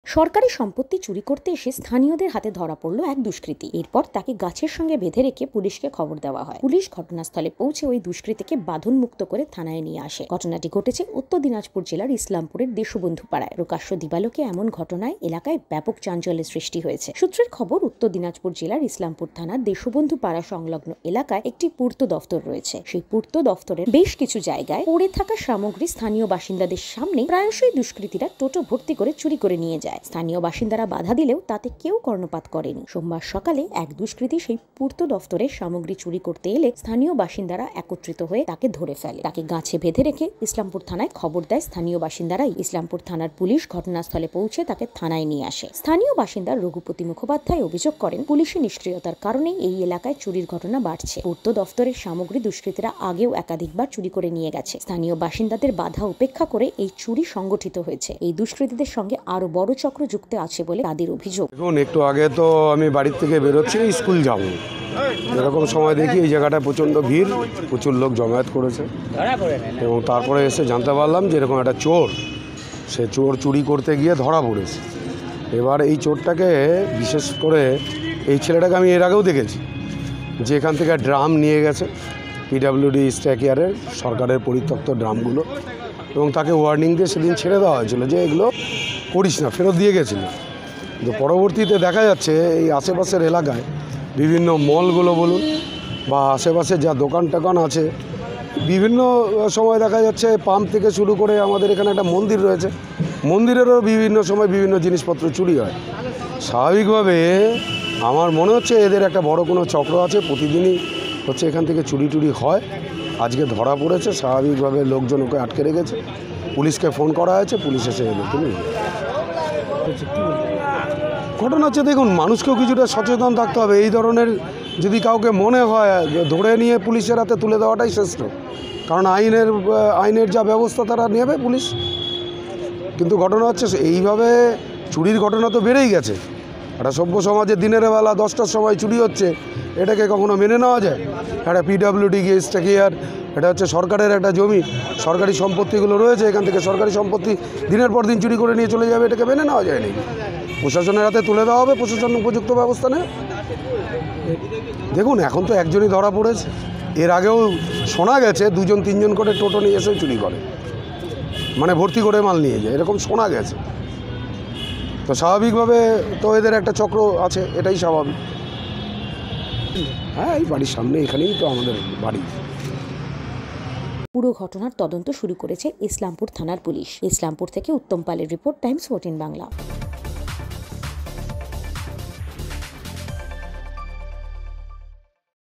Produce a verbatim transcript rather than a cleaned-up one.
সরকারি সম্পত্তি চুরি করতে এসে স্থানীয়দের হাতে ধরা পড়ল এক দুষ্কৃতী। এরপর তাকে গাছের সঙ্গে বেঁধে রেখে পুলিশকে খবর দেওয়া হয়। পুলিশ ঘটনাস্থলে পৌঁছে ওই দুষ্কৃতীকে বাঁধন মুক্ত করে থানায় নিয়ে আসে। ঘটনাটি ঘটেছে উত্তর দিনাজপুর জেলার ইসলামপুরের দেশবন্ধু পাড়ায়। প্রকাশ্য দিবালোকে এমন ঘটনায় এলাকায় ব্যাপক চাঞ্চল্যের সৃষ্টি হয়েছে। সূত্রের খবর, উত্তর দিনাজপুর জেলার ইসলামপুর থানার দেশবন্ধু পাড়া সংলগ্ন এলাকায় একটি পূর্ত দফতর রয়েছে। সেই পূর্ত দফতরের বেশ কিছু জায়গায় পড়ে থাকা সামগ্রী স্থানীয় বাসিন্দাদের সামনে প্রায়শই দুষ্কৃতীরা টোটো ভর্তি করে চুরি করে নিয়ে যায়। স্থানীয় বাসিন্দারা বাধা দিলেও তাতে কেউ কর্ণপাত করেনি। সোমবার সকালে এক দুষ্কৃতী সেই পূর্ত দফতরের সামগ্রী চুরি করতে এলে স্থানীয় বাসিন্দারা একত্রিত হয়ে তাকে ধরে ফেলে। তাকে গাছে বেঁধে রেখে ইসলামপুর থানায় খবর দেয় স্থানীয় বাসিন্দারাই। ইসলামপুর থানার পুলিশ ঘটনাস্থলে পৌঁছে তাকে থানায় নিয়ে আসে। স্থানীয় বাসিন্দা রঘুপতি মুখোপাধ্যায় অভিযোগ করেন, পুলিশের নিষ্ক্রিয়তার কারণে এই এলাকায় চুরির ঘটনা বাড়ছে। পূর্ত দফতরের সামগ্রী দুষ্কৃতীরা আগেও একাধিকবার চুরি করে নিয়ে গেছে। স্থানীয় বাসিন্দাদের বাধা উপেক্ষা করে এই চুরি সংগঠিত হয়েছে। এই দুষ্কৃতীদের সঙ্গে আরো বড় চক্র যুক্ত আছে বলে তাদের অভিযোগ। দেখুন, একটু আগে তো আমি বাড়ির থেকে বেরোচ্ছি, স্কুল যাব, এরকম সময় দেখি এই জায়গাটায় প্রচণ্ড ভিড়, প্রচুর লোক জমায়েত করেছে এবং তারপরে এসে জানতে পারলাম যে এরকম একটা চোর, সে চোর চুরি করতে গিয়ে ধরা পড়েছে। এবার এই চোরটাকে, বিশেষ করে এই ছেলেটাকে আমি এর আগেও দেখেছি যে এখান থেকে ড্রাম নিয়ে গেছে, পিডাব্লিউডি স্ট্যাকইয়ার্ডের সরকারের পরিত্যক্ত ড্রামগুলো, এবং তাকে ওয়ার্নিং দিয়ে সেদিন ছেড়ে দেওয়া হয়েছিল যে এগুলো করিস না, ফেরত দিয়ে গেছিল। কিন্তু পরবর্তীতে দেখা যাচ্ছে এই আশেপাশের এলাকায় বিভিন্ন মলগুলো বলুন বা আশেপাশে যা দোকান টোকান আছে, বিভিন্ন সময় দেখা যাচ্ছে পাম্প থেকে শুরু করে আমাদের এখানে একটা মন্দির রয়েছে, মন্দিরেরও বিভিন্ন সময় বিভিন্ন জিনিসপত্র চুরি হয়। স্বাভাবিকভাবে আমার মনে হচ্ছে এদের একটা বড় কোনো চক্র আছে, প্রতিদিনই হচ্ছে এখান থেকে চুরি টুরি হয়। আজকে ধরা পড়েছে, স্বাভাবিকভাবে লোকজন ওকে আটকে রেখেছে, পুলিশকে ফোন করা হয়েছে, পুলিশ এসে এলো। তুমি ঘটনা হচ্ছে, দেখুন, মানুষকেও কিছুটা সচেতন থাকতে হবে। এই ধরনের যদি কাউকে মনে হয়, ধরে নিয়ে পুলিশের হাতে তুলে দেওয়াটাই শ্রেষ্ঠ, কারণ আইনের আইনের যা ব্যবস্থা তারা নেবে পুলিশ। কিন্তু ঘটনা হচ্ছে এইভাবে চুরির ঘটনা তো বেড়েই গেছে। একটা সভ্য সমাজে দিনের বেলা দশটার সময় চুরি হচ্ছে, এটাকে কখনো মেনে নেওয়া যায়? একটা পিডাব্লিউডি গিয়ে স্ট্যাকইয়ার্ড, এটা হচ্ছে সরকারের একটা জমি, সরকারি সম্পত্তিগুলো রয়েছে, এখান থেকে সরকারি সম্পত্তি দিনের পর দিন চুরি করে নিয়ে চলে যাবে, এটাকে মেনে নেওয়া যায় নাকি? প্রশাসনের হাতে তুলে দেওয়া হবে, প্রশাসন উপযুক্ত ব্যবস্থা নেয়। দেখুন, এখন তো একজনই ধরা পড়েছে, এর আগেও শোনা গেছে দুজন তিনজন করে টোটো নিয়ে এসেও চুরি করে, মানে ভর্তি করে মাল নিয়ে যায়, এরকম শোনা গেছে। তো স্বাভাবিকভাবে তো এদের একটা চক্র আছে, এটাই স্বাভাবিক। হ্যাঁ, এই বাড়ির সামনে, এখানেই তো আমাদের বাড়ি। পুরো ঘটনার তদন্ত শুরু করেছে ইসলামপুর থানার পুলিশ। ইসলামপুর থেকে উত্তম পালের রিপোর্ট, টাইমস ফোরটিন বাংলা।